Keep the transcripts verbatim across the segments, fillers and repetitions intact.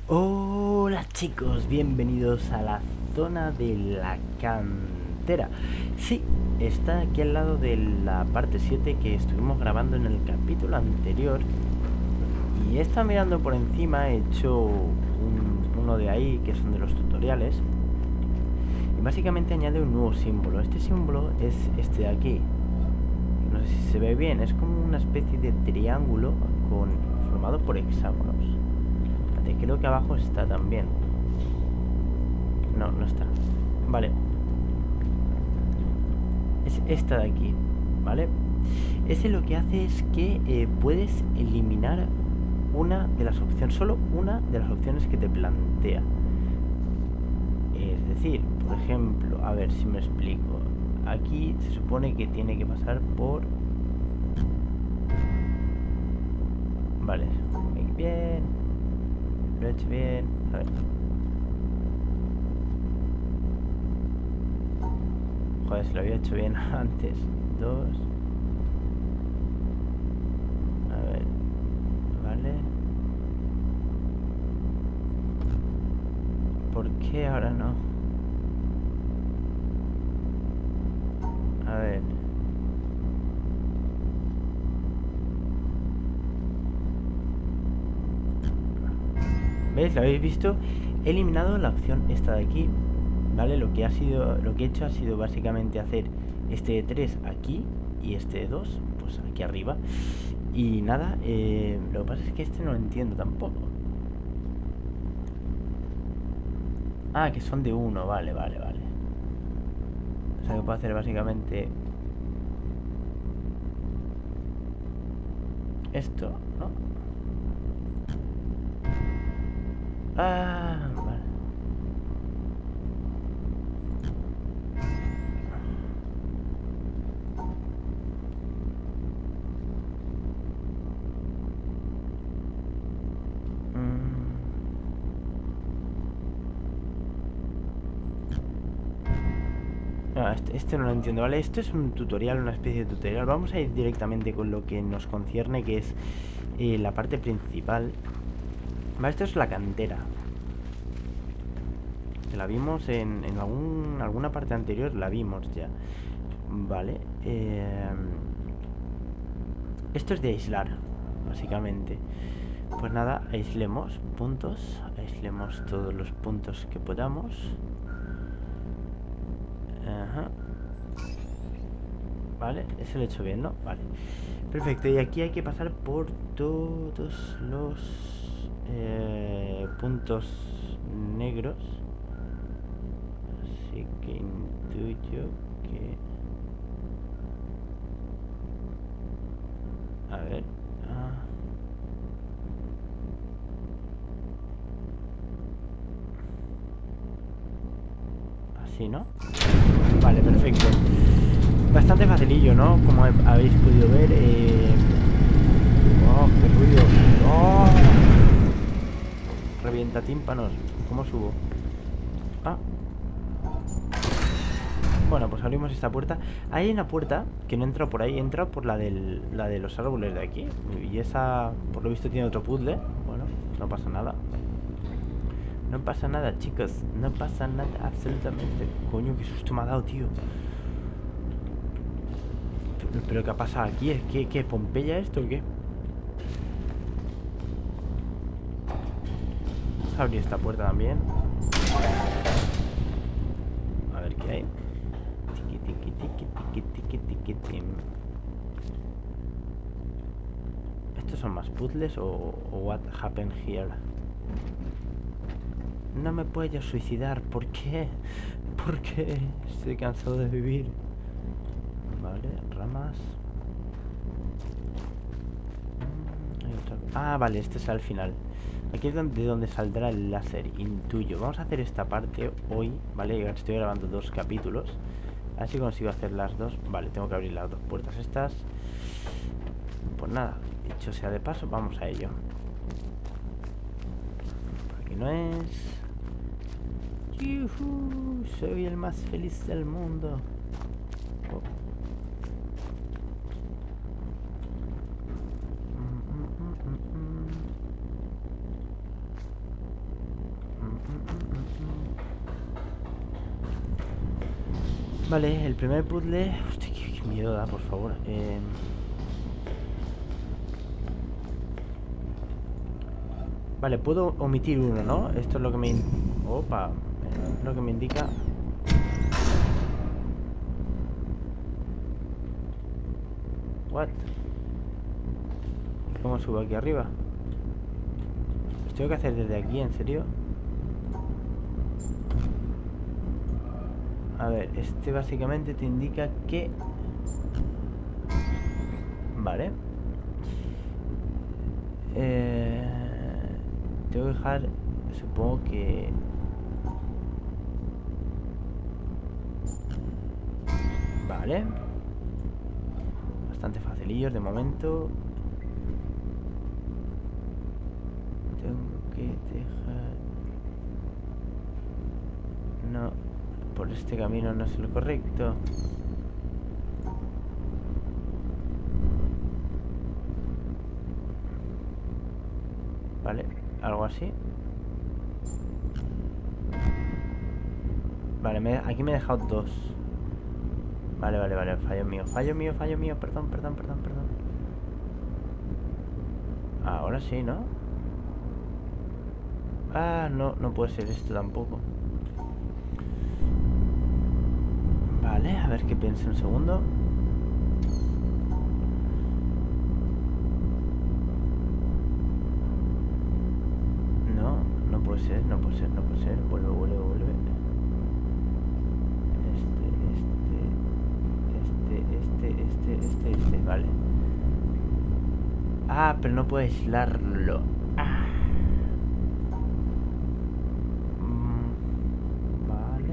Hola chicos, bienvenidos a la zona de la cantera. Sí, está aquí al lado de la parte siete que estuvimos grabando en el capítulo anterior. Y he estado mirando por encima, he hecho un- uno de ahí, que son de los tutoriales. Y básicamente añade un nuevo símbolo. Este símbolo es este de aquí. No sé si se ve bien, es como una especie de triángulo con, formado por hexágonos. Creo que abajo está también. No, no está. Vale. Es esta de aquí, ¿vale? Ese lo que hace es que eh, puedes eliminar una de las opciones, solo una de las opciones que te plantea. Es decir, por ejemplo, a ver si me explico. Aquí se supone que tiene que pasar por... Vale, bien. Lo he hecho bien. A ver. Joder, se lo había hecho bien antes. Dos. A ver. Vale. ¿Por qué ahora no? A ver. ¿Veis? ¿Lo habéis visto? He eliminado la opción esta de aquí. ¿Vale? Lo que ha sido, lo que he hecho ha sido básicamente hacer este de tres aquí y este de dos, pues aquí arriba. Y nada, eh, lo que pasa es que este no lo entiendo tampoco. Ah, que son de uno, vale, vale, vale. O sea que puedo hacer básicamente esto, ¿no? Ah, vale. No, este, este no lo entiendo, ¿vale? Esto es un tutorial, una especie de tutorial. Vamos a ir directamente con lo que nos concierne, que es eh, la parte principal. Vale, esto es la cantera. La vimos en, en algún, alguna parte anterior, la vimos ya. Vale. Eh, esto es de aislar, básicamente. Pues nada, aislemos puntos. Aislemos todos los puntos que podamos. Ajá. Vale, eso lo he hecho bien, ¿no? Vale. Perfecto, y aquí hay que pasar por todos los eh, puntos negros. Así que intuyo que... A ver... Ah. Así, ¿no? Vale, perfecto. Bastante facilillo, ¿no? Como habéis podido ver. Eh... ¡Oh, qué ruido! ¡Oh! Revienta tímpanos. ¿Cómo subo? Ah. Bueno, pues abrimos esta puerta. Hay una puerta que no entra por ahí, entra por la, del, la de los árboles de aquí. Y esa, por lo visto, tiene otro puzzle. Bueno, no pasa nada. No pasa nada, chicos. No pasa nada, absolutamente. Coño, qué susto me ha dado, tío. ¿Pero, pero qué ha pasado aquí? ¿Es que, que Pompeya esto o qué? Vamos a abrir esta puerta también. A ver qué hay. Tiki, tiki, tiki, tiki, tiki, tiki, tim. ¿Estos son más puzzles o, o what happened here? No me puedo suicidar. ¿Por qué? ¿Por qué? Estoy cansado de vivir. Vale, ramas. Hay otra... Ah, vale, este es al final. Aquí es donde, de donde saldrá el láser, intuyo. Vamos a hacer esta parte hoy, ¿vale? Estoy grabando dos capítulos. A ver si consigo hacer las dos. Vale, tengo que abrir las dos puertas estas. Pues nada, dicho sea de paso, vamos a ello. Por aquí no es... ¡Yuhu! Soy el más feliz del mundo. Oh. Vale, el primer puzzle... Hostia, qué, qué miedo da, por favor. Eh... Vale, puedo omitir uno, ¿no? Esto es lo que me... Opa, es lo que me indica... What? ¿Cómo subo aquí arriba? ¿Lo tengo que hacer desde aquí, en serio? A ver, este básicamente te indica que... Vale. Eh... Tengo que dejar... Supongo que... Vale. Bastante facilillos de momento. Tengo que dejar... No, por este camino no es el correcto. Vale, algo así. Vale, me, aquí me he dejado dos. Vale, vale, vale, fallo mío, fallo mío, fallo mío, perdón, perdón, perdón, perdón. Ahora sí, ¿no? Ah, no, no puede ser esto tampoco. Vale, a ver qué pienso un segundo. No, no puede ser, no puede ser, no puede ser. Vuelve, vuelve, vuelve. Este, este, este, este, este, vale. Ah, pero no puedo aislarlo. Ah. Mm, vale.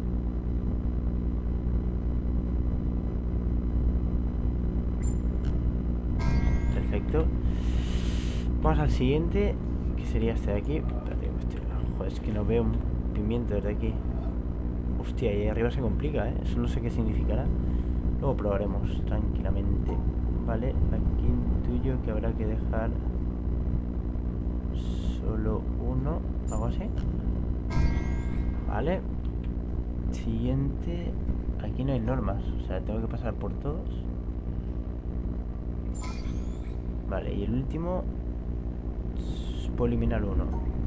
Perfecto. Vamos al siguiente, que sería este de aquí. Espérate, estoy... Joder, es que no veo un pimiento desde aquí. Hostia, ahí arriba se complica, ¿eh? Eso no sé qué significará. Luego probaremos tranquilamente. Vale, aquí intuyo que habrá que dejar solo uno, algo así. Vale. Siguiente. Aquí no hay normas, o sea, tengo que pasar por todos. Vale, y el último, puedo eliminar uno.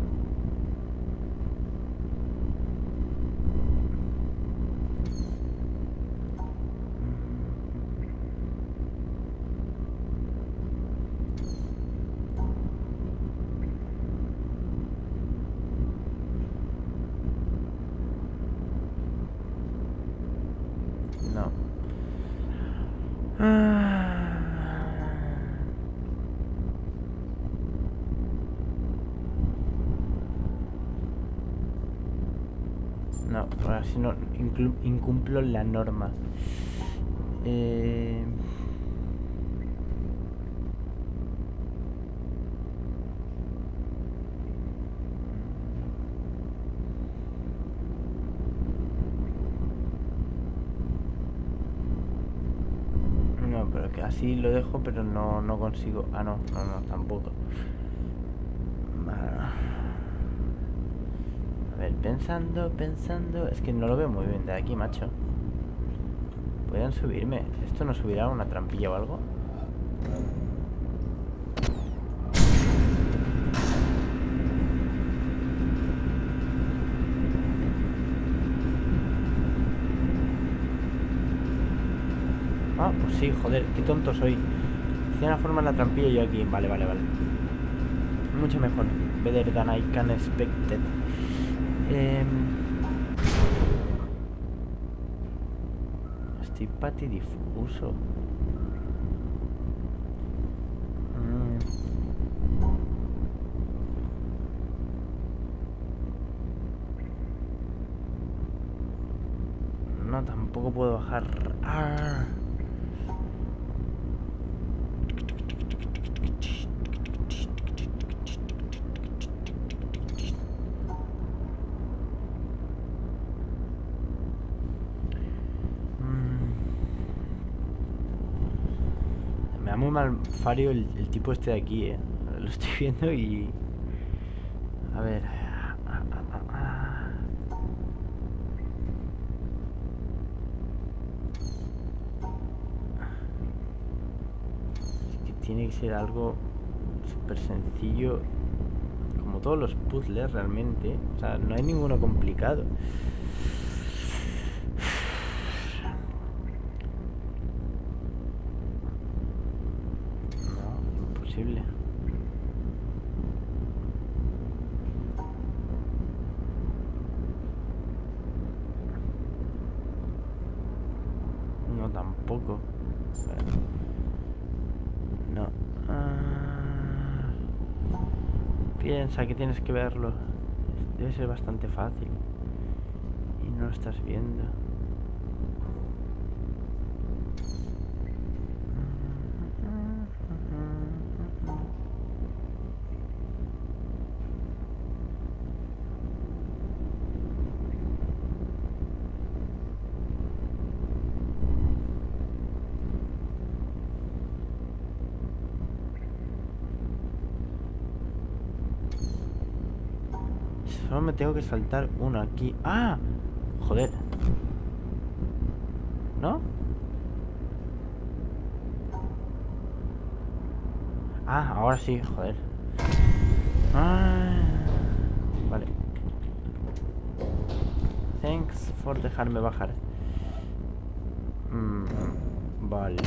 No. No, ahora sí no incumplo la norma. Eh... No, pero que así lo dejo, pero no, no consigo... Ah, no, no, no, tampoco. A ver, pensando, pensando... Es que no lo veo muy bien de aquí, macho. Podrían subirme. ¿Esto no subirá una trampilla o algo? Ah, pues sí, joder, qué tonto soy. Tiene una forma en la trampilla y yo aquí. Vale, vale, vale. Mucho mejor. Better than I can expected. Eh... Estoy patidifuso. Mm. No, tampoco puedo bajar. Ah. Me da muy mal fario el, el tipo este de aquí, eh. Lo estoy viendo y... A ver... Ah, ah, ah, ah. tiene que ser algo súper sencillo, como todos los puzzles realmente. O sea, no hay ninguno complicado. No, imposible. No, tampoco. No. Ah, piensa que tienes que verlo. Debe ser bastante fácil. Y no lo estás viendo. Solo me tengo que saltar uno aquí. ¡Ah! Joder. ¿No? Ah, ahora sí, joder. Ah, vale. Thanks por dejarme bajar. Mm, vale.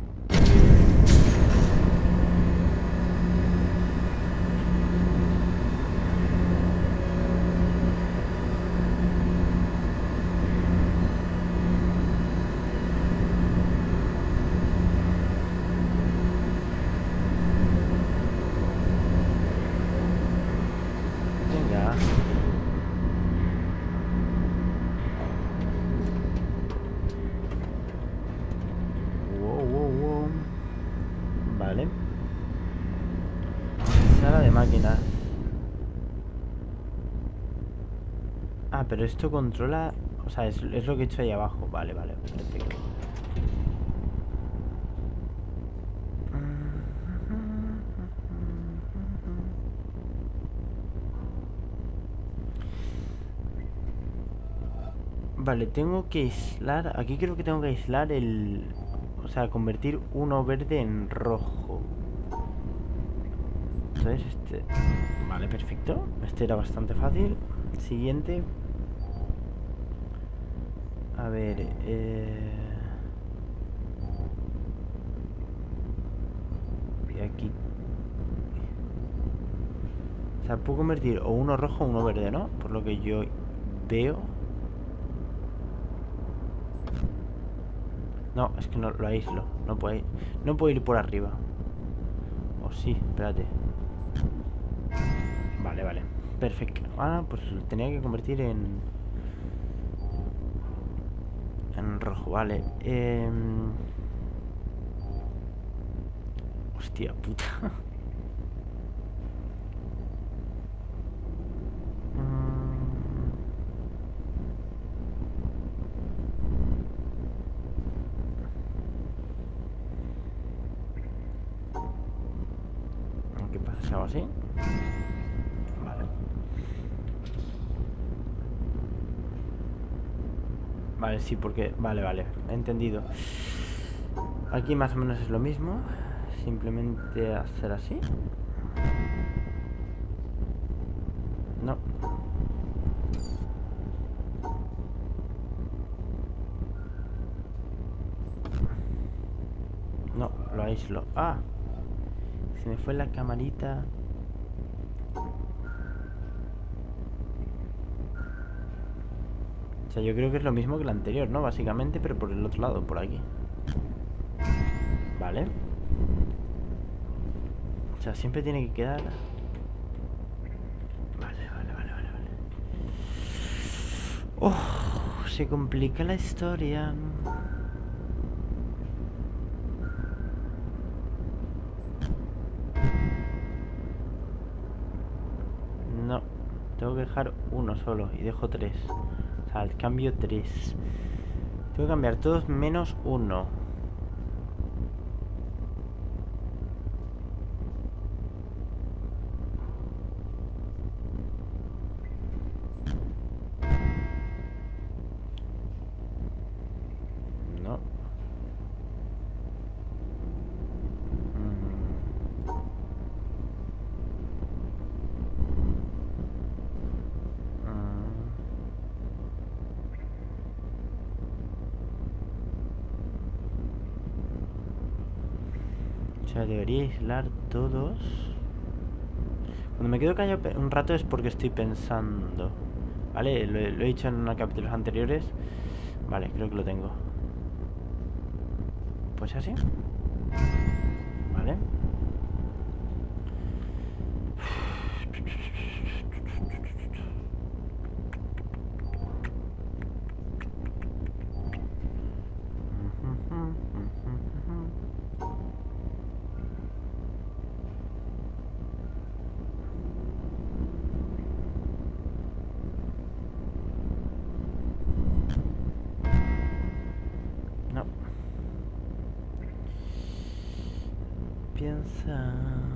Venga. Wow, wow, wow. Vale. Sala de máquinas. Ah, pero esto controla... O sea, es, es lo que he hecho ahí abajo. Vale, vale, perfecto. Vale, tengo que aislar... Aquí creo que tengo que aislar el... O sea, convertir uno verde en rojo. Entonces este... Vale, perfecto. Este era bastante fácil. Siguiente. A ver... Eh... Y aquí... O sea, puedo convertir o uno rojo o uno verde, ¿no? Por lo que yo veo. No, es que no lo aíslo. No puedo ir, no puedo ir por arriba. O sí, espérate. Vale, vale. Perfecto. Ah, pues lo tenía que convertir en... En rojo, vale. Eh... Hostia puta. ¿Qué pasa si hago así? Vale. Vale, sí, porque... Vale, vale, he entendido. Aquí más o menos es lo mismo. Simplemente hacer así. No. No, lo aíslo. Ah, se me fue la camarita. O sea, yo creo que es lo mismo que la anterior, ¿no? Básicamente, pero por el otro lado, por aquí. Vale. O sea, siempre tiene que quedar... Vale, vale, vale, vale, vale. Oh, se complica la historia. No, tengo que dejar uno solo y dejo tres. O sea, al cambio tres. Tengo que cambiar todos menos uno. No. Mm. sea, debería aislar todos. Cuando me quedo callado un rato es porque estoy pensando. Vale, lo, lo he dicho en unos capítulos anteriores. Vale, creo que lo tengo. Pues así. Vale. No. Piensa.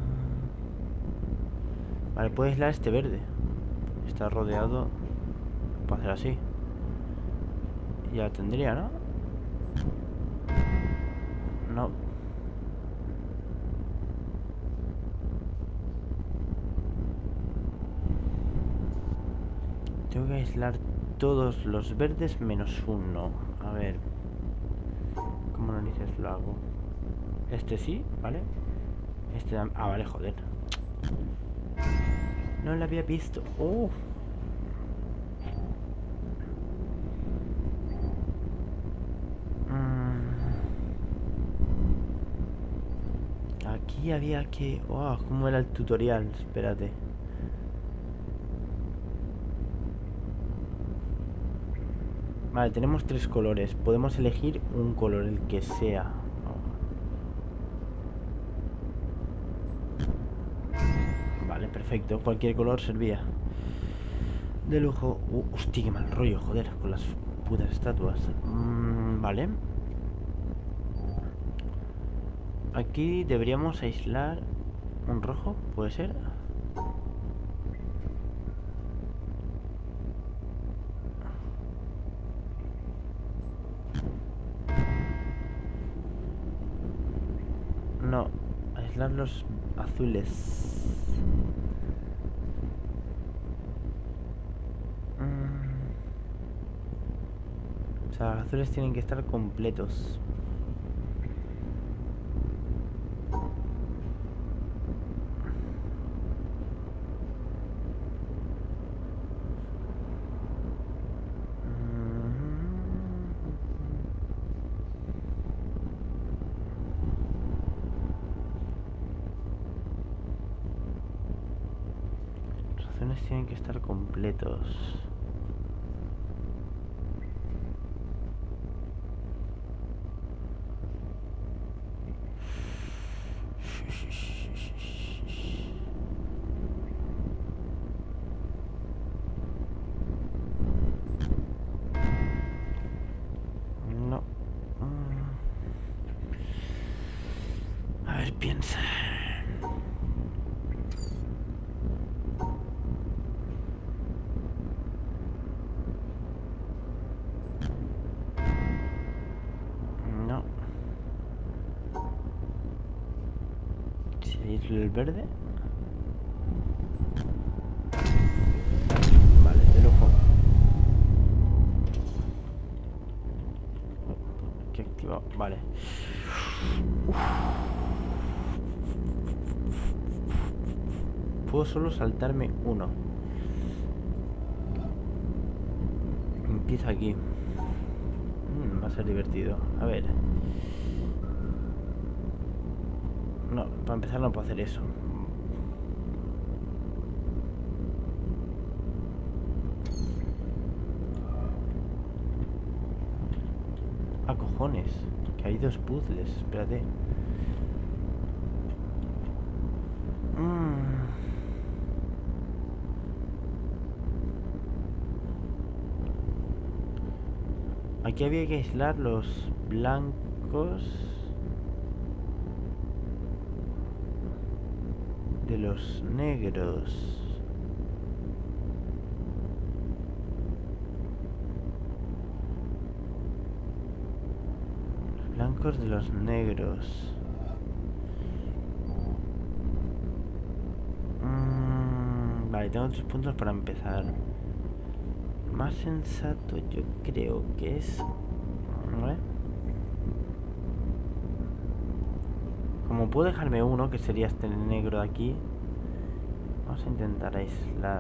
Vale, puedo aislar este verde. Está rodeado. Puedo hacer así. Ya tendría, ¿no? No. Tengo que aislar todos los verdes menos uno. A ver. ¿Cómo narices lo hago? Este sí, ¿vale? Este... Ah, vale, joder. No lo había visto. ¡Oh! Aquí había que... Oh, ¿cómo era el tutorial? Espérate. Vale, tenemos tres colores. Podemos elegir un color, el que sea. Vale, perfecto. Cualquier color servía. De lujo. Uh, hostia, qué mal rollo, joder, con las putas estatuas. Mm, vale. Aquí deberíamos aislar un rojo, ¿puede ser? No, aislar los azules. Mm. O sea, los azules tienen que estar completos. Tienen que estar completos. No. A ver, piensa. El verde. Vale, de lujo. ¿Qué activado? Vale. Uf. Puedo solo saltarme uno. Empieza aquí. Mm, va a ser divertido. A ver. No, para empezar no puedo hacer eso. Ah, cojones. Que hay dos puzzles. Espérate. Mm. Aquí había que aislar los blancos de los negros. Los blancos de los negros. Mm, vale, tengo tres puntos para empezar. Más sensato yo creo que es... ¿Vale? como puedo dejarme uno, que sería este negro de aquí, vamos a intentar aislar.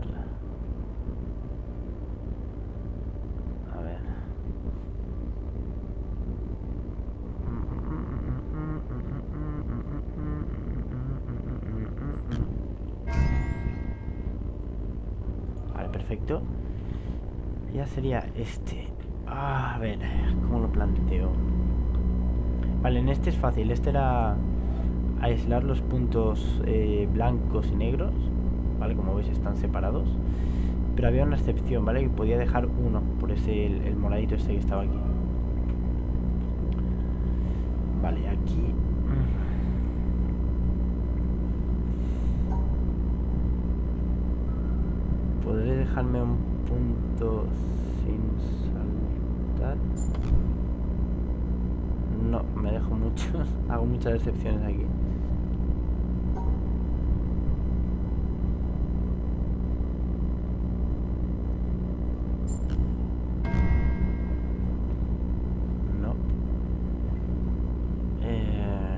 A ver. Vale, perfecto. Ya sería este. Ah, a ver, ¿cómo lo planteo? Vale, en este es fácil. Este era aislar los puntos eh, blancos y negros. Vale, como veis están separados. Pero había una excepción, ¿vale? Que podía dejar uno. Por ese, el, el moradito este que estaba aquí. Vale, aquí... ¿Podré dejarme un punto sin saltar? No, me dejo muchos. Hago muchas excepciones aquí. No. Eh...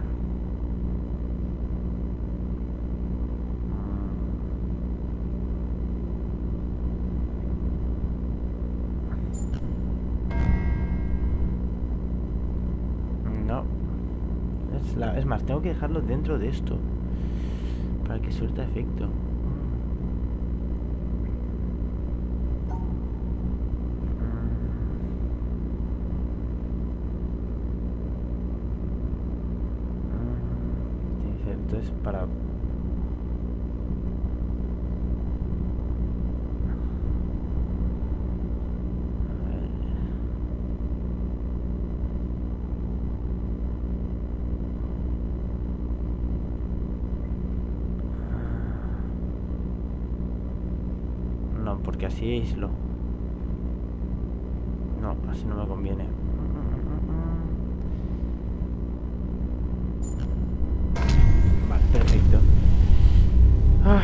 No. Es, la... es más, tengo que dejarlo dentro de esto para que surta efecto. Entonces para... A ver. No, porque así aíslo. No, así no me conviene. Perfecto. Ah.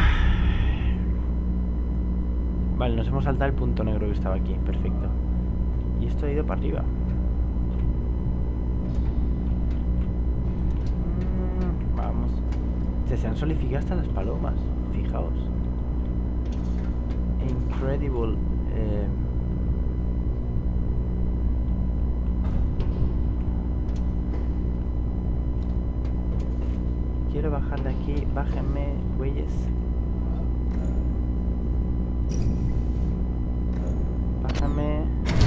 Vale, nos hemos saltado el punto negro que estaba aquí. Perfecto. Y esto ha ido para arriba. Mm, vamos. Se, se han solidificado hasta las palomas. Fijaos. Incredible. Eh... Quiero bajar de aquí. Bájenme, güeyes. Bájame.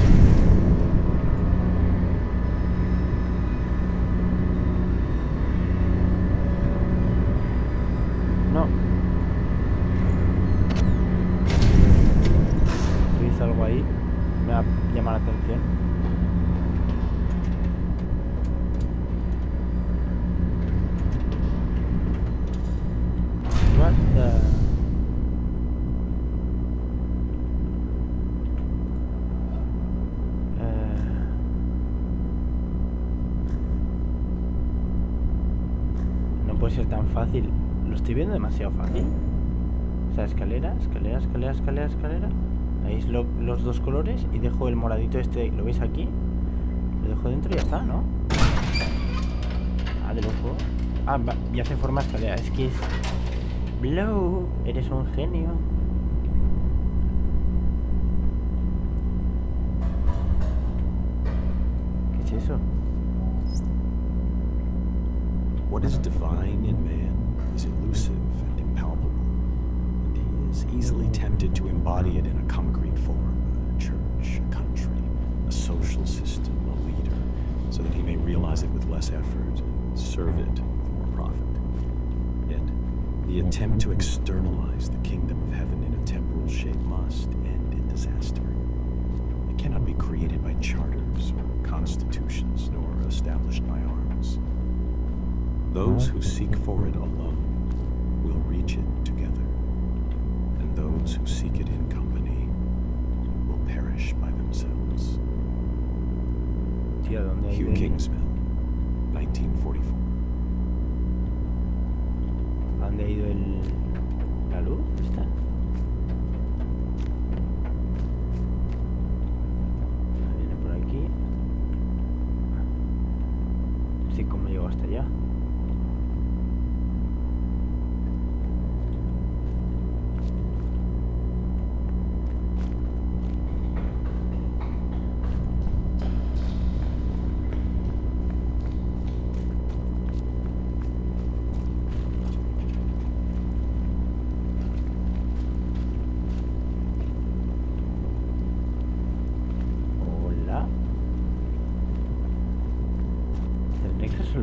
No. ¿Veis algo ahí? Me va a llamar la atención. Puede ser tan fácil. Lo estoy viendo demasiado fácil. O sea, escalera, escalera, escalera, escalera, escalera. Veis lo, los dos colores y dejo el moradito este. ¿Lo veis aquí? Lo dejo dentro y ya está, ¿no? Ah, de lujo. Ah, va, y hace forma escalera. Es que es... Blow, eres un genio. ¿Qué es eso? What is divine in man is elusive and impalpable, and he is easily tempted to embody it in a concrete form, a church, a country, a social system, a leader, so that he may realize it with less effort and serve it with more profit. Yet, the attempt to externalize the kingdom of heaven in a temporal shape must end in disaster. It cannot be created by charters or constitutions, nor established by arms. Those who seek for it alone will reach it together, and those who seek it in company will perish by themselves. Hugh Kingsmill, nineteen forty-four. ¿Dónde ha ido el... la luz? ¿Está? Viene por aquí. Sí, ¿cómo llego hasta allá?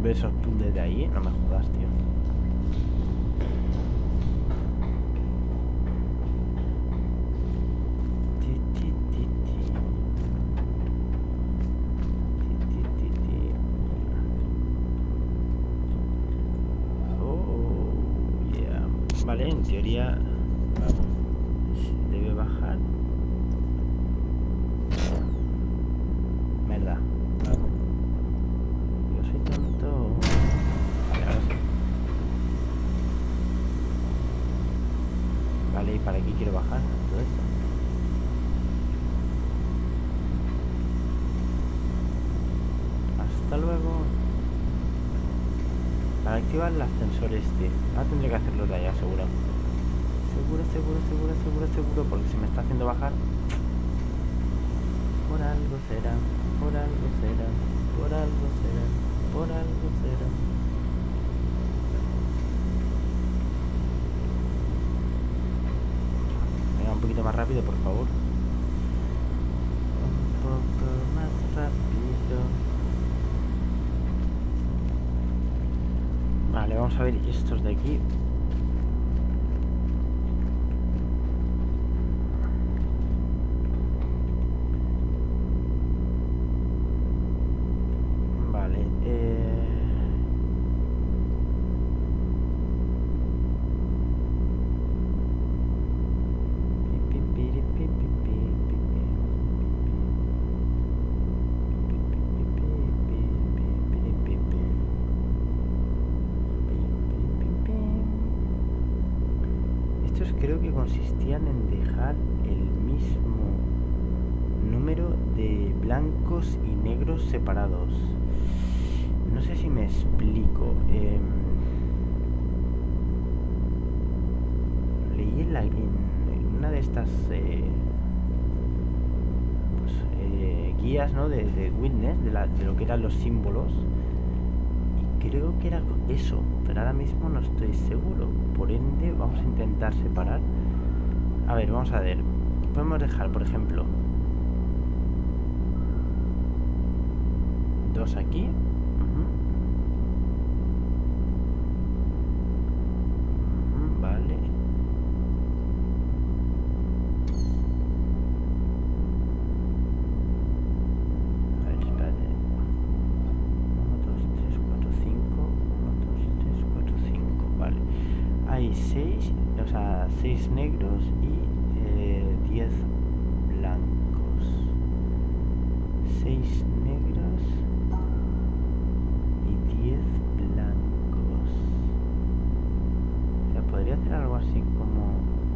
resolver esos puzzles de ahí, no me jodas, tío. Vale, en teoría debe bajar. Merda. Yo soy tonto. Vale, ahora sí. Vale, ¿y para qué quiero bajar todo esto? Hasta luego. Para activar el ascensor este. Ahora tendré que hacerlo de allá, seguro. Seguro, seguro, seguro, seguro, seguro. Porque se me está haciendo bajar. Por algo será, por algo será, por algo será, por algo será. Venga, un poquito más rápido, por favor. Un poco más rápido. Vale, vamos a ver estos de aquí. Vale, eh... creo que consistían en dejar el mismo número de blancos y negros separados. No sé si me explico. Eh, leí en, la, en, en una de estas eh, pues, eh, guías, ¿no? de, de Witness, de, la, de lo que eran los símbolos. Y creo que era eso, pero ahora mismo no estoy seguro. Por ende, vamos a intentar separar. A ver, vamos a ver. Podemos dejar, por ejemplo, dos aquí. Uh-huh. Uh-huh, vale. A ver, espérate. uno, dos, tres, cuatro, cinco. uno, dos, tres, cuatro, cinco. Vale. Hay seis, o sea, seis negros y eh, diez blancos. seis negros y diez blancos. O sea, podría hacer algo así como...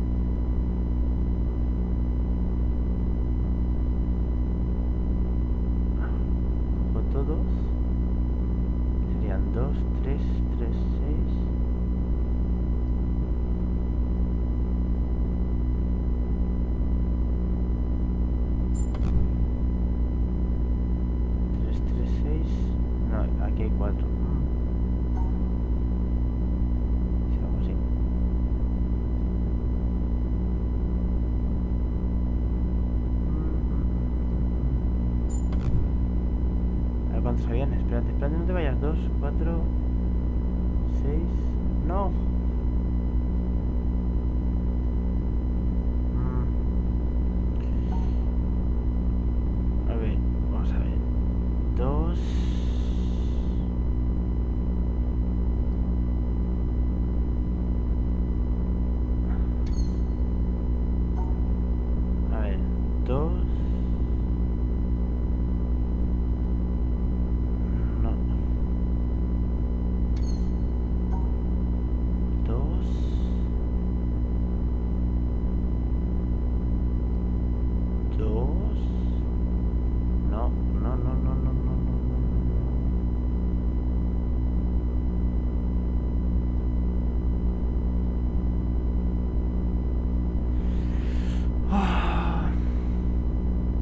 Cojo todos. Serían dos, tres, tres, seis... No, aquí hay cuatro. Si hago así. A ver cuántos habían. Espérate, espérate, no te vayas. Dos, cuatro, seis. No. A ver, vamos a ver. Dos. A ver, dos. No. Dos. Dos. No, no, no, no, no, no, no, no. Ah.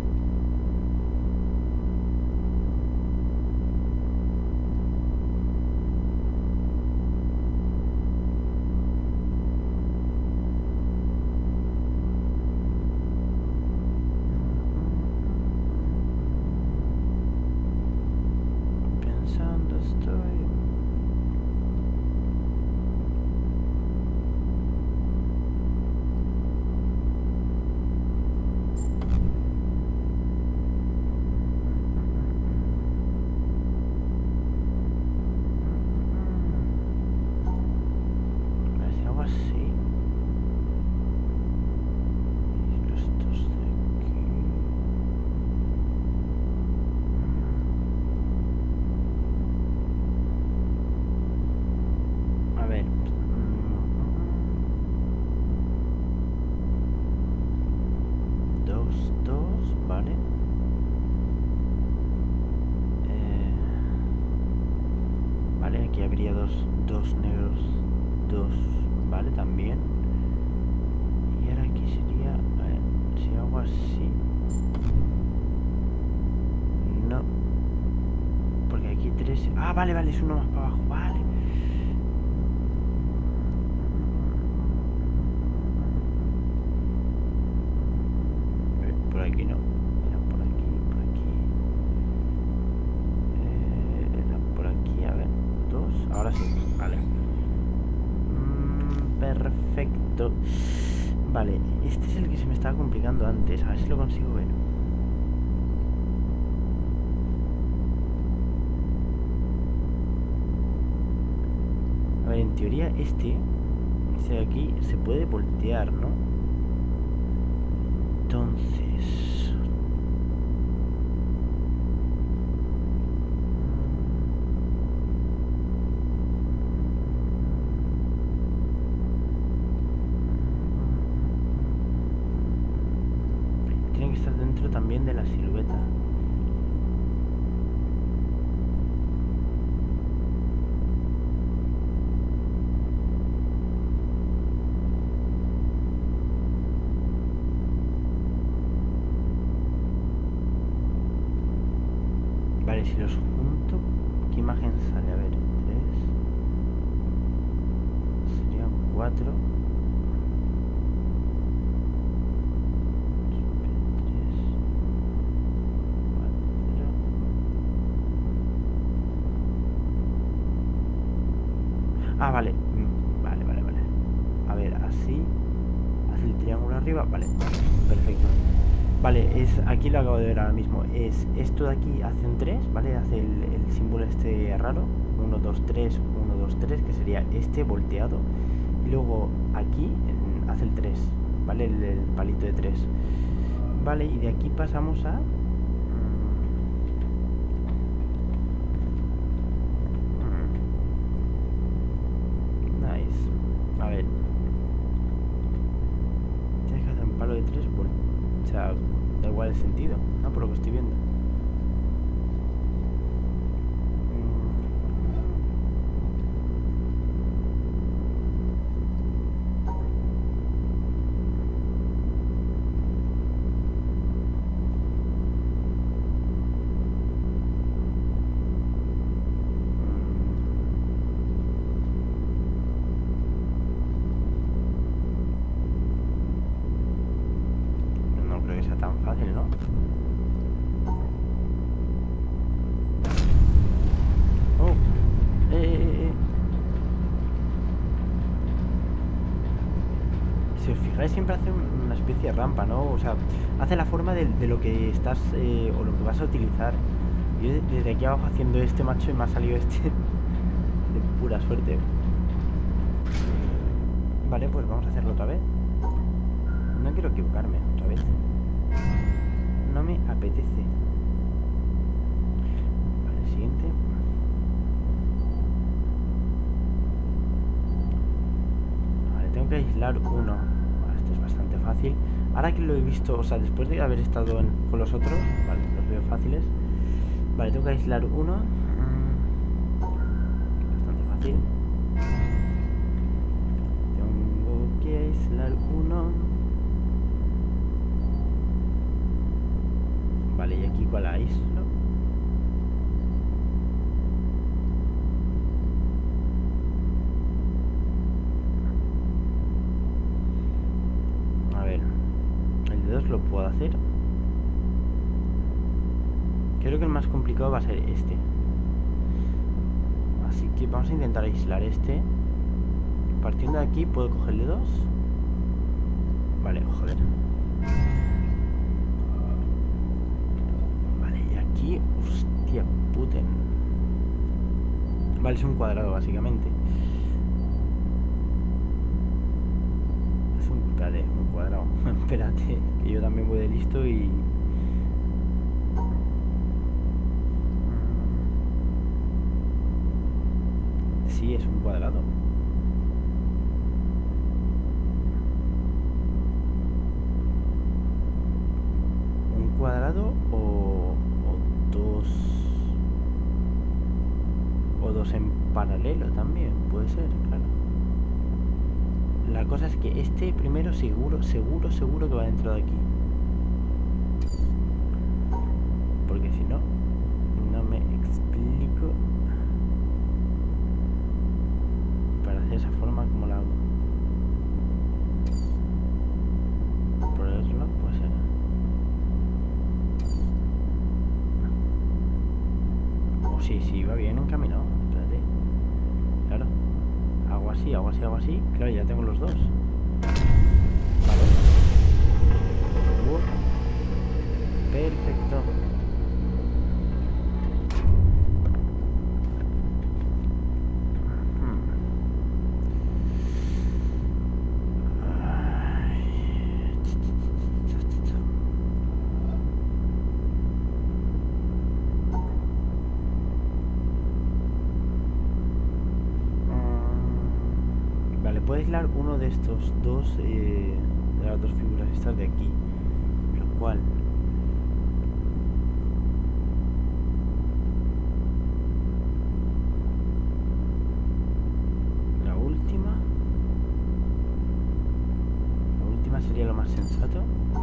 dos, dos, vale. Eh, vale, aquí habría dos, dos negros, dos, vale, también. Y ahora aquí sería, a ver, si hago así. No. Porque aquí tres... Ah, vale, vale, es uno más para abajo, vale. Por aquí no. Era por aquí, por aquí. Eh, era por aquí, a ver. Dos. Ahora sí, vale. Mm, perfecto. Vale, este es el que se me estaba complicando antes. A ver si lo consigo ver. A ver, en teoría este, este de aquí, se puede voltear, ¿no? Entonces... tiene que estar dentro también de la silueta. Vale, si los junto, ¿qué imagen sale? A ver, tres. Serían cuatro. Tres, cuatro. Ah, vale. Mm, Vale, vale, vale. A ver, así. Hace el triángulo arriba. Vale, perfecto. Vale, es, aquí lo acabo de ver ahora mismo. Es esto de aquí hace un tres, ¿vale? Hace el, el símbolo este raro. uno, dos, tres, uno, dos, tres, que sería este volteado. Y luego aquí en- hace el tres, ¿vale? El, el palito de tres. Vale, y de aquí pasamos a... mm, Nice. A ver. Tienes que hacer un palo de tres vol- O sea, da igual el sentido, ¿no? Por lo que estoy viendo. No creo que sea tan fácil, ¿no? Oh, eh, eh, eh. eh. Si os fijáis, siempre hace un- una especie de rampa, ¿no? O sea, hace la forma de, de lo que estás eh, o lo que vas a utilizar. Yo de- desde aquí abajo haciendo este macho y me ha salido este de pura suerte. Vale, pues vamos a hacerlo otra vez. No quiero equivocarme otra vez. No me apetece. Vale, siguiente. Vale, tengo que aislar uno. Vale, esto es bastante fácil. Ahora que lo he visto, o sea, después de haber estado en- con los otros, vale, los veo fáciles. Vale, tengo que aislar uno. Mm, Bastante fácil. Tengo que aislar uno. Vale, y aquí cuál aíslo. A ver, el de dos lo puedo hacer. Creo que el más complicado va a ser este. Así que vamos a intentar aislar este. Partiendo de aquí puedo coger el de dos. Vale, joder. Vale, y aquí, hostia puten. Vale, es un cuadrado básicamente. Es un, espérate, un cuadrado. Espérate, que yo también voy de listo y... Sí, es un cuadrado. cuadrado o, o dos o dos en paralelo también puede ser, claro. La cosa es que este primero seguro, seguro, seguro que va dentro de aquí, porque si no, no me explico para hacer esa forma como la hago. Por el otro lado puede ser. Oh, sí, sí, va bien encaminado. Espérate. Claro. Hago así, hago así, hago así. Claro, ya tengo los dos. Vale. Uh, perfecto. Puedo aislar uno de estos dos, eh, de las dos figuras estas de aquí, lo cual la última la última sería lo más sensato.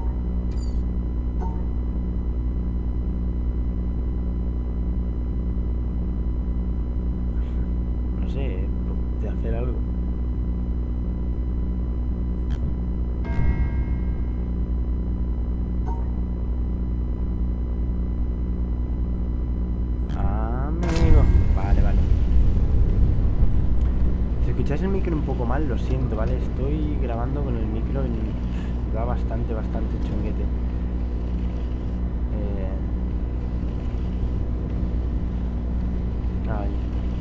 No sé, de hacer algo. Si escucháis el micro un poco mal, lo siento, ¿vale? Estoy grabando con el micro y va bastante, bastante chunguete. Eh... Ay.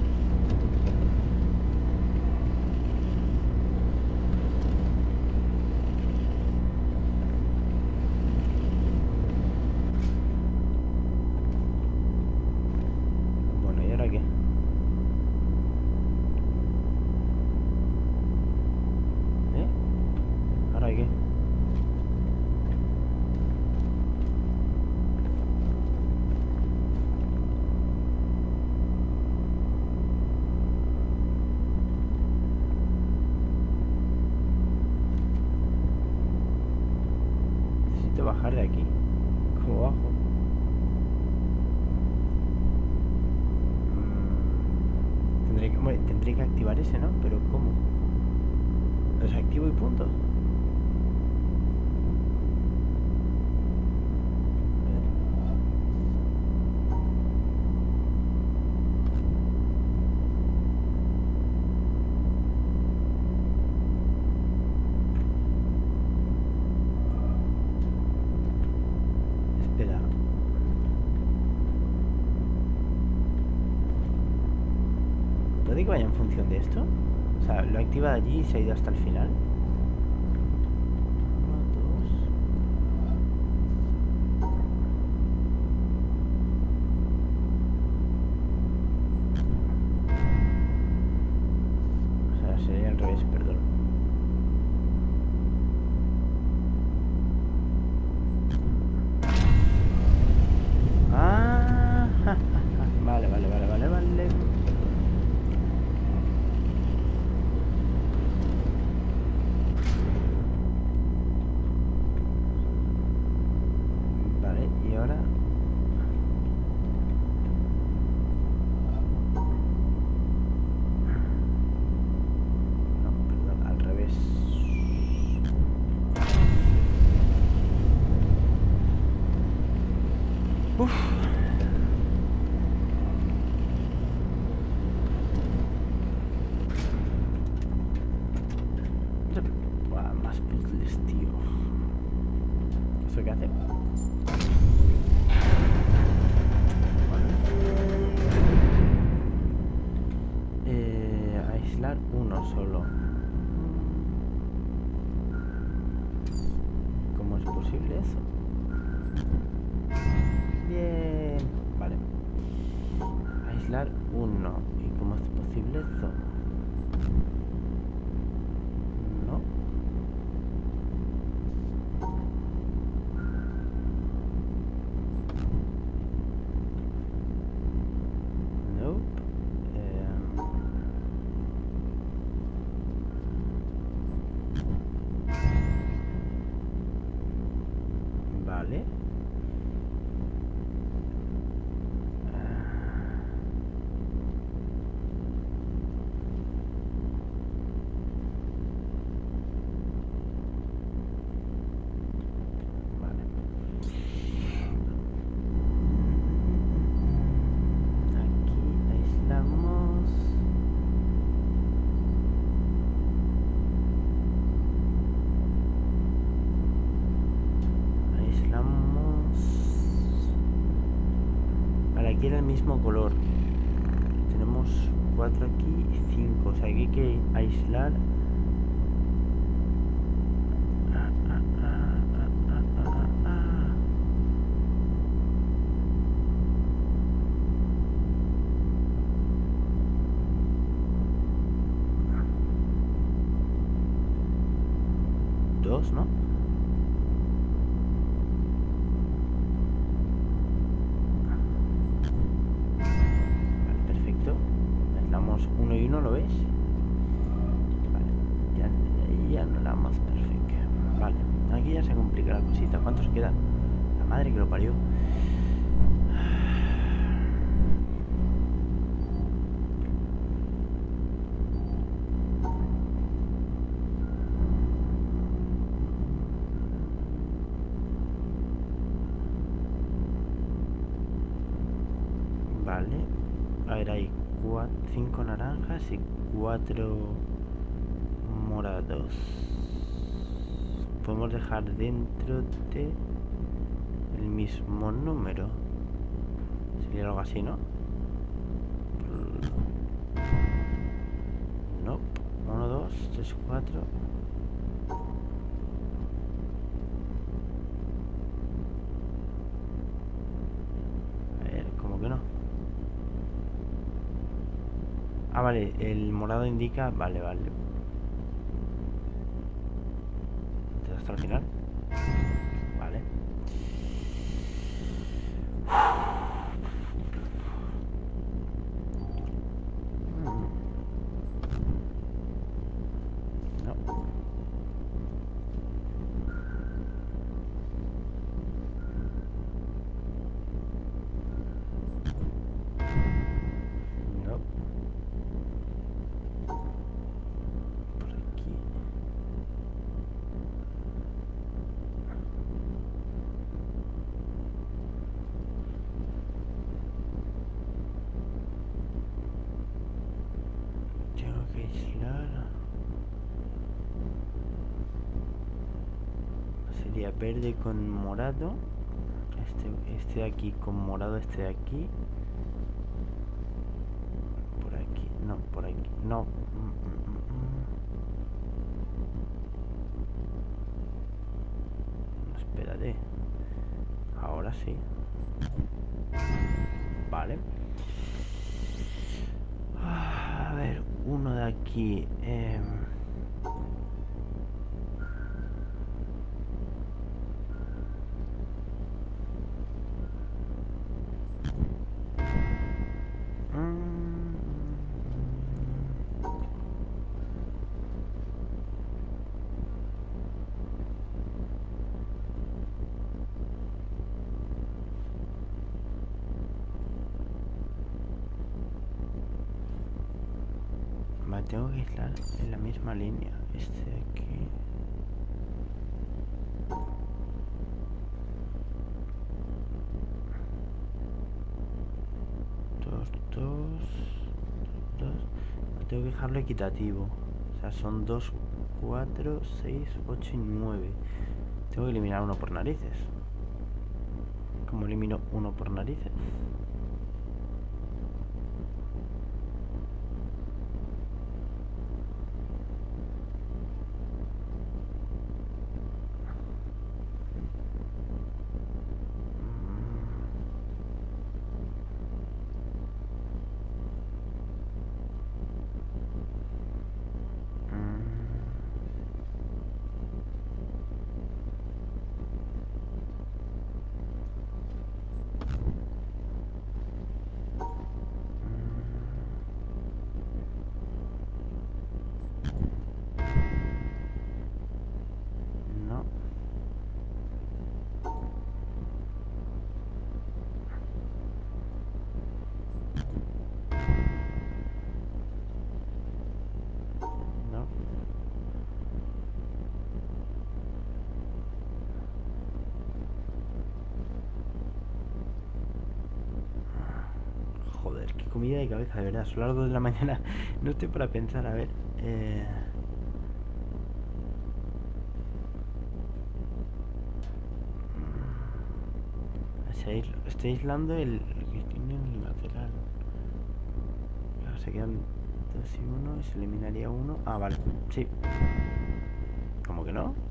Bueno, ¿y ahora qué? ¿Qué? Necesito bajar de aquí. ¿Cómo bajo? Mm, tendré que, bueno, tendré que activar ese, ¿no? Pero ¿cómo? Lo desactivo y punto. ¿Puede que vaya en función de esto? O sea, lo activa allí y se ha ido hasta el final. Uno, dos. O sea, sería al revés, perdón. Ah, vale, vale, vale, vale, vale. Uf. Buah, más puzzles, tío. ¿Eso qué hace? Eh, aislar uno solo. ¿Cómo es posible eso? Bien, vale. Aislar uno. ¿Y cómo es posible eso? No. Vale. Aquí era el mismo color. Tenemos cuatro aquí y cinco. O sea, aquí hay que aislar. Ah, ah, ah, ah, ah, ah. Dos, ¿no? Uno y uno, ¿lo ves? Vale, ya, ya no la más perfecta. Vale, aquí ya se complica la cosita. ¿Cuántos quedan? La madre que lo parió. Vale, a ver, ahí cinco naranjas y cuatro morados. Podemos dejar dentro de el mismo número. Sería algo así, ¿no? No. Uno, dos, tres, cuatro. A ver, ¿cómo que no? Ah, vale, el morado indica... Vale, vale. Hasta el final. Vale. No. No. Por aquí. Tengo que aislar. Sería verde con morado. Este, este de aquí con morado, este de aquí. Por aquí, no, por aquí, no. Espérate. Ahora sí. Vale. A ver, uno de aquí. Eh... Me tengo que aislar en la misma línea. Este de aquí. Dos, dos, dos. Tengo que dejarlo equitativo. O sea, son dos, cuatro, seis, ocho y nueve. Tengo que eliminar uno por narices. ¿Cómo elimino uno por narices? Joder, qué comida de cabeza, de verdad. Son las dos de la mañana. No estoy para pensar, a ver. Eh... Estoy aislando el, el lateral. Claro, se quedan dos y uno y se eliminaría uno. Ah, vale, sí. ¿Cómo que no?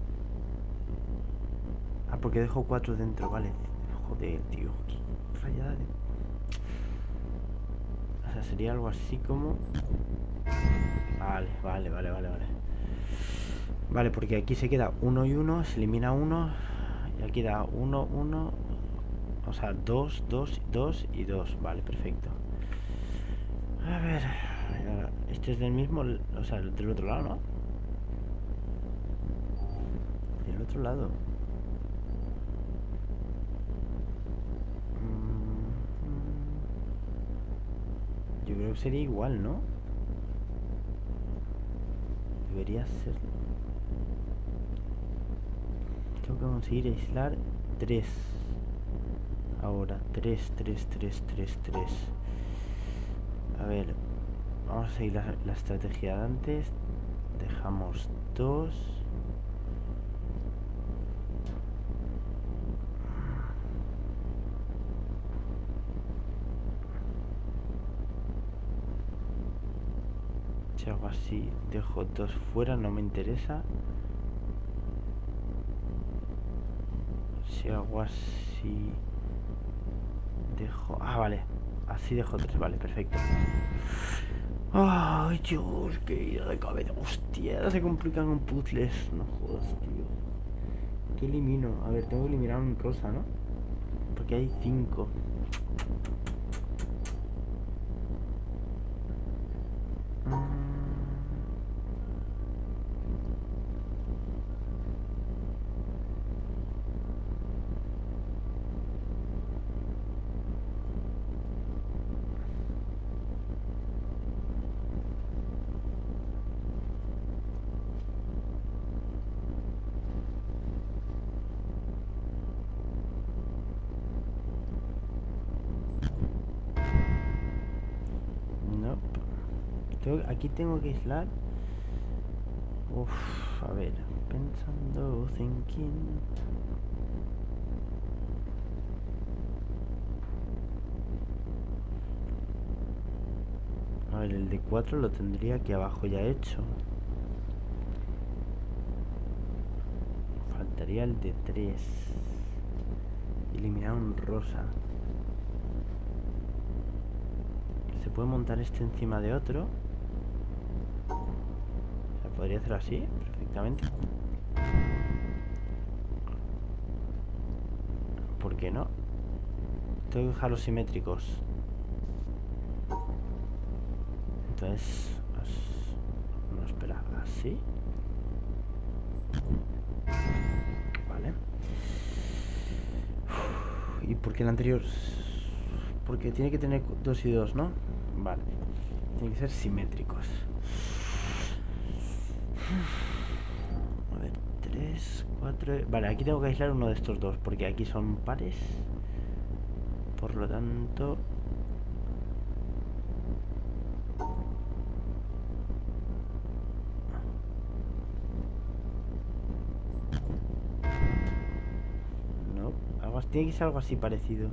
Ah, porque dejo cuatro dentro, vale. Joder, tío. Qué fallada de... O sea, sería algo así como... Vale, vale, vale, vale, vale. Vale, porque aquí se queda uno y uno, se elimina uno. Y aquí da uno, uno. O sea, dos, dos, dos y dos. Vale, perfecto. A ver. Este es del mismo... O sea, del otro lado, ¿no? Del otro lado. Yo creo que sería igual, ¿no? Debería ser. Tengo que conseguir aislar tres. Ahora, tres, tres, tres, tres, tres. A ver, vamos a seguir la, la estrategia de antes. Dejamos dos. Si hago así, dejo dos fuera, no me interesa. Si hago así, dejo... Ah, vale. Así dejo tres, vale, perfecto. Ay, Dios, qué ida de cabeza. Hostia, se complican con puzzles. No jodas, tío. ¿Qué elimino? A ver, tengo que eliminar un rosa, ¿no? Porque hay cinco. Aquí tengo que aislar. Uff, a ver, pensando, thinking. A ver, el de cuatro lo tendría aquí abajo ya hecho. Faltaría el de tres. Eliminar un rosa. Se puede montar este encima de otro. Podría hacer así, perfectamente. ¿Por qué no? Tengo que dejarlos simétricos. Entonces... No, espera, así. Vale. ¿Y por qué el anterior? Porque tiene que tener dos y dos, ¿no? Vale. Tiene que ser simétricos. A ver, tres, cuatro... Vale, aquí tengo que aislar uno de estos dos, porque aquí son pares. Por lo tanto... No, algo así, tiene que ser algo así parecido.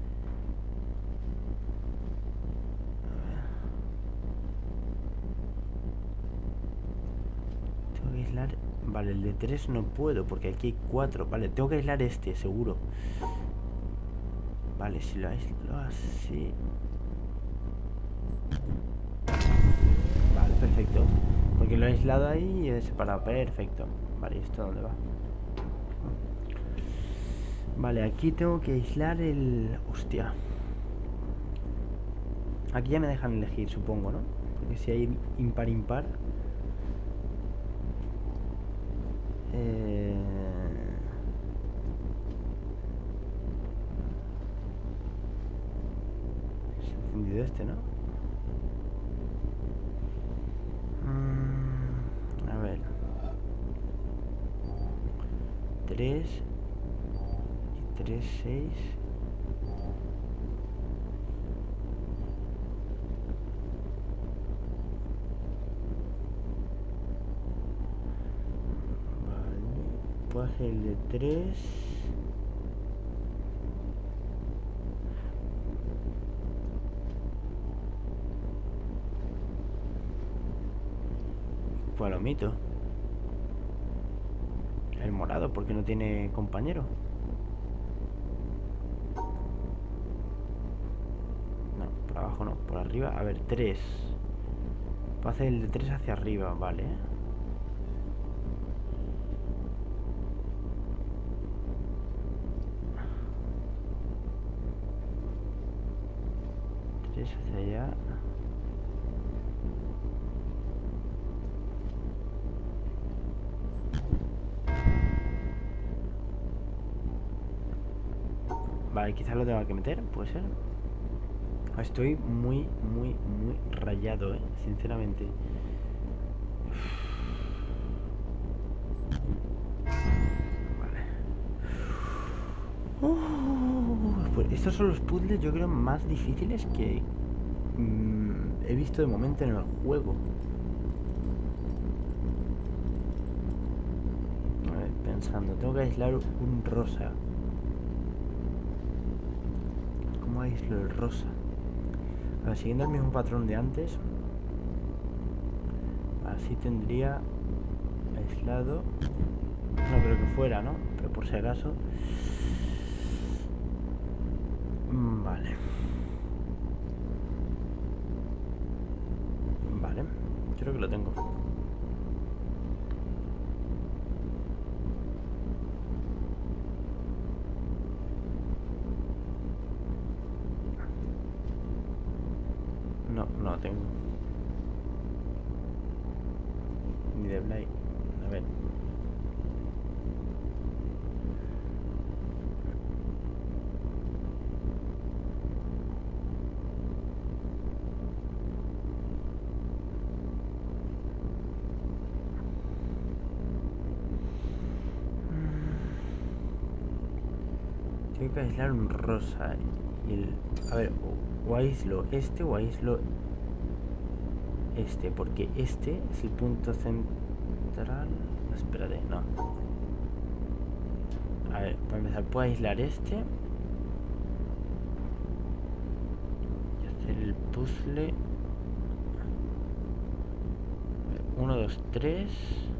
Vale, el de tres no puedo porque aquí hay cuatro. Vale, tengo que aislar este, seguro. Vale, si lo aíslo así. Vale, perfecto. Porque lo he aislado ahí y he separado. Perfecto. Vale, ¿y esto dónde va? Vale, aquí tengo que aislar el... Hostia. Aquí ya me dejan elegir, supongo, ¿no? Porque si hay impar, impar... Eh... Se ha encendido este, ¿no? Mm, a ver. tres y tres, seis. puedo hacer el de tres. ¿Cuál omito? El morado, porque no tiene compañero. No, por abajo no, por arriba. A ver, tres. Puedo hacer el de tres hacia arriba, vale. Tres hacia allá. Vale, quizás lo tenga que meter, puede ser. Estoy muy, muy, muy rayado, eh, sinceramente. Vale. Uh, pues estos son los puzzles, yo creo, más difíciles que mmm, he visto de momento en el juego. A ver, pensando, tengo que aislar un rosa. ¿Cómo aíslo el rosa? A ver, siguiendo el mismo patrón de antes, así tendría aislado. No creo que fuera, ¿no? Pero por si acaso. Vale. Vale. Creo que lo tengo. No, no lo tengo. Ni de Blade. A ver. Tengo que aislar un rosa. Y el, a ver, o, o aíslo este o aíslo este, porque este es el punto central. Espérate, no. A ver, para empezar, puedo aislar este y hacer el puzzle. Uno, dos, tres.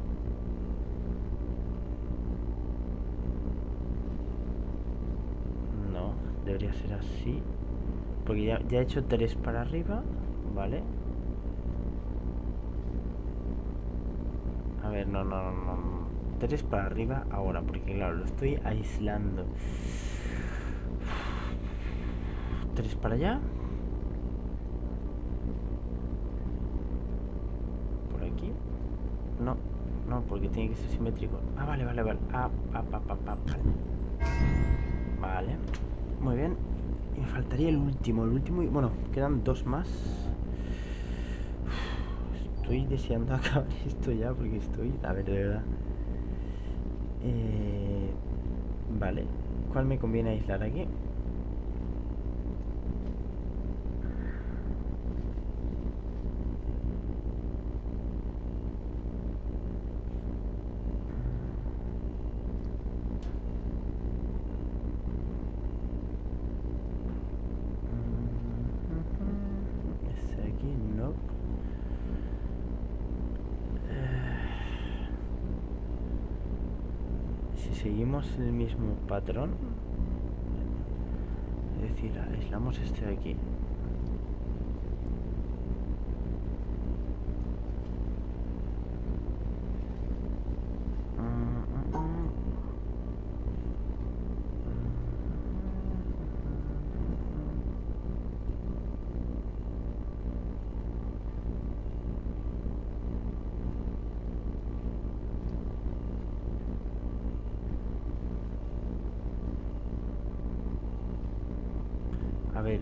No, debería ser así. Porque ya, ya he hecho tres para arriba, ¿vale? A ver, no, no, no, no. Tres para arriba ahora, porque claro, lo estoy aislando. Tres para allá. Por aquí. No, no, porque tiene que ser simétrico. Ah, vale, vale, vale. Ah, ah, ah, ah, ah, vale. Vale. Muy bien. Y me faltaría el último, el último. Y bueno, quedan dos más. Estoy deseando acabar esto ya porque estoy, a ver, de verdad. Eh, vale, ¿cuál me conviene aislar aquí? Este de aquí, no. Si seguimos el mismo patrón, es decir, aislamos este de aquí. A ver,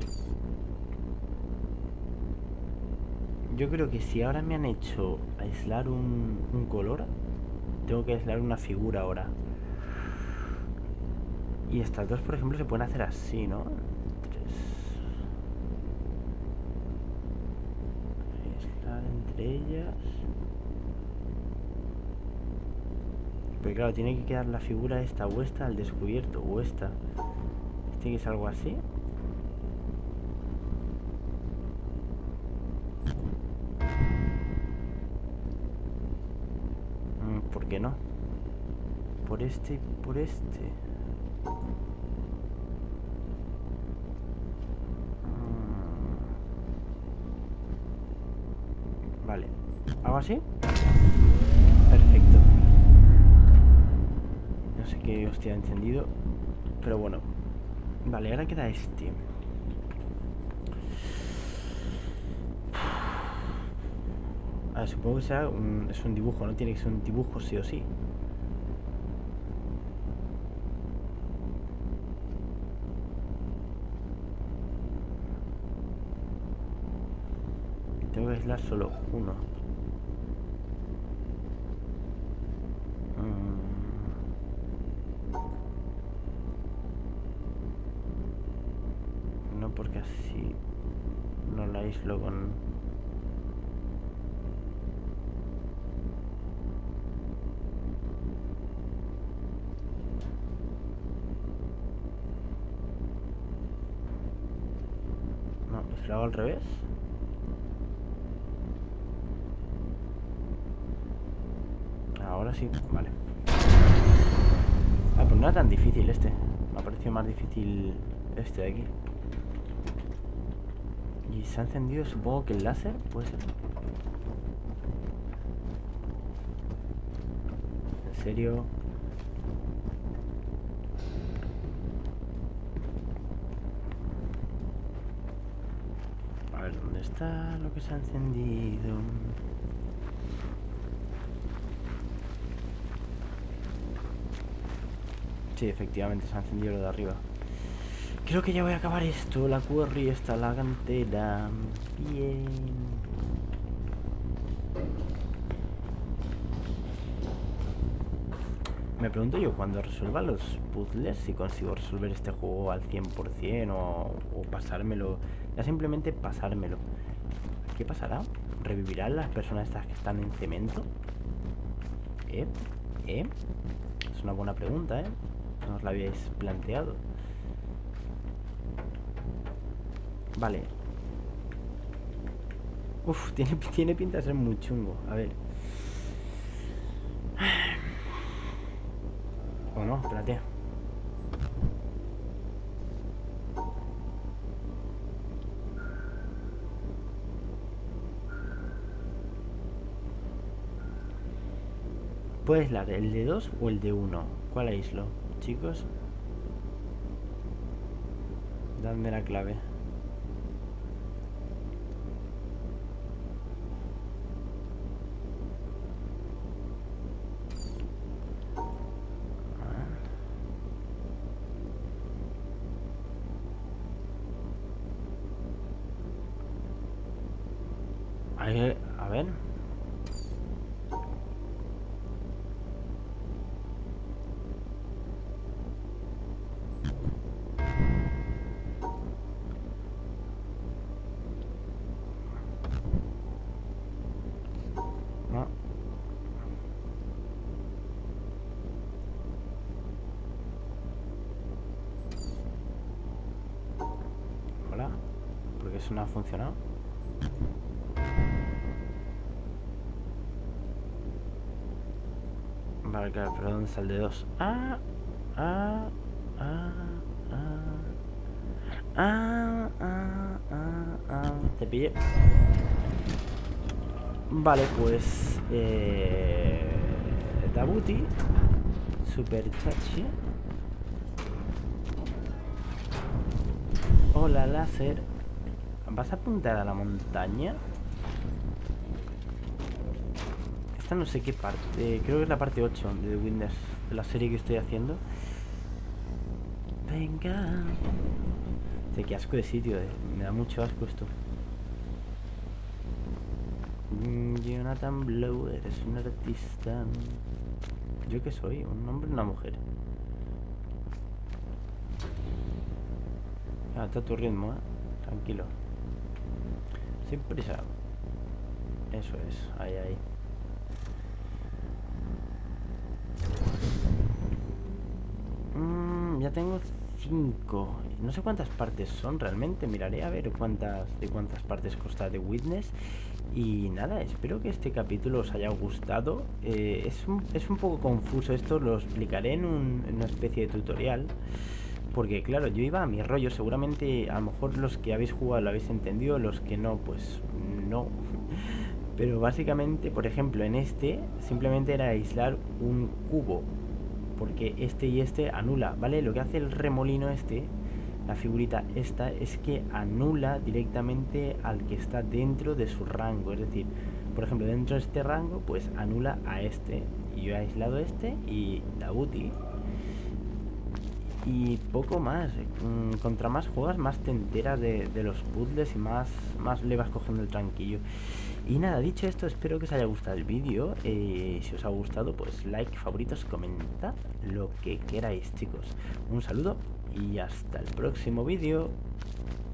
yo creo que si ahora me han hecho aislar un, un color, tengo que aislar una figura ahora. Y estas dos, por ejemplo, se pueden hacer así, ¿no? Tres. Aislar entre ellas. Pero claro, tiene que quedar la figura esta o esta al descubierto o esta. Este que es algo así. ¿Por qué no? Por este, por este. Vale. ¿Hago así? Perfecto. No sé qué hostia ha encendido. Pero bueno. Vale, ahora queda este. A ver, supongo que sea un, es un dibujo, no tiene que ser un dibujo sí o sí. Tengo que aislar solo uno. Mm. No, porque así no la aíslo con... No, si lo hago al revés. Ahora sí, vale. Ah, pues no era tan difícil este. Me ha parecido más difícil este de aquí. Y se ha encendido, supongo que el láser, puede ser. ¿En serio? A ver, ¿dónde está lo que se ha encendido? Sí, efectivamente se ha encendido lo de arriba. Creo que ya voy a acabar esto. La quarry está, la cantera. Bien. Me pregunto yo, cuando resuelva los puzzles, si consigo resolver este juego al cien por cien o, o pasármelo. Ya simplemente pasármelo. ¿Qué pasará? ¿Revivirán las personas estas que están en cemento? ¿Eh? ¿Eh? Es una buena pregunta, ¿eh? No os la habíais planteado. Vale. Uf, tiene, tiene pinta de ser muy chungo. A ver. O no, espérate. ¿Puedo aislar el de dos o el de uno? ¿Cuál aíslo, chicos? Dadme la clave. Ahí, a ver. No. Hola. ¿Por qué eso no ha funcionado? Vale, claro, pero ¿dónde está el de dos? Ah, ah, ah, ah, ah, ah, ah, ah. Te pillé. Vale, pues eh, Dabuti, super chachi. Hola, láser. ¿Vas a apuntar a la montaña? Esta no sé qué parte, creo que es la parte ocho de The Witness, de la serie que estoy haciendo. Venga. Sé qué asco de sitio, eh. Me da mucho asco esto. Mm, Jonathan Blow, eres un artista. ¿Yo qué soy? ¿Un hombre o una mujer? Ah, está a tu ritmo, eh. Tranquilo. Sin prisa. Eso es, ahí, ahí. ya tengo cinco. No sé cuántas partes son realmente. Miraré a ver cuántas de cuántas partes consta The Witness. Y nada, espero que este capítulo os haya gustado. Eh, es, un, es un poco confuso esto, lo explicaré en, un, en una especie de tutorial. Porque claro, yo iba a mi rollo. Seguramente a lo mejor los que habéis jugado lo habéis entendido, los que no, pues no. Pero básicamente, por ejemplo, en este simplemente era aislar un cubo, porque este y este anula, ¿vale? Lo que hace el remolino este, la figurita esta, es que anula directamente al que está dentro de su rango. Es decir, por ejemplo, dentro de este rango, pues anula a este. Y yo he aislado este y Dabuti. Y poco más. Contra más juegas, más te enteras de, de los puzzles y más, más le vas cogiendo el tranquillo. Y nada, dicho esto, espero que os haya gustado el vídeo. Eh, si os ha gustado, pues like, favoritos, comentad lo que queráis, chicos. Un saludo y hasta el próximo vídeo.